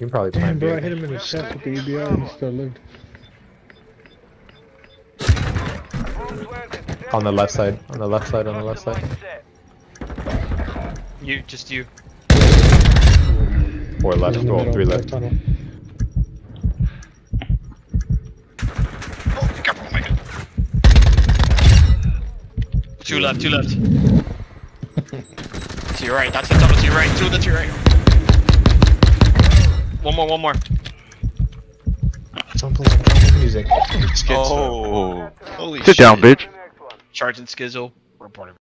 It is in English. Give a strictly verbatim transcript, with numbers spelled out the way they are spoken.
can probably Damn, plant bro, B. I hit him in the chest with the E B R and he still lived. On the left side, on the left side, on the left side. You, just you. Four left, He's in the well, middle three of the left. tunnel. Oh, be careful, oh my god. Two left, two left. To your right, that's the tunnel to your right, two of the to your right. One more, one more. Don't play, don't play music. Schizo. Oh, Holy sit shit. down, bitch. Charging Schizo. Reporter.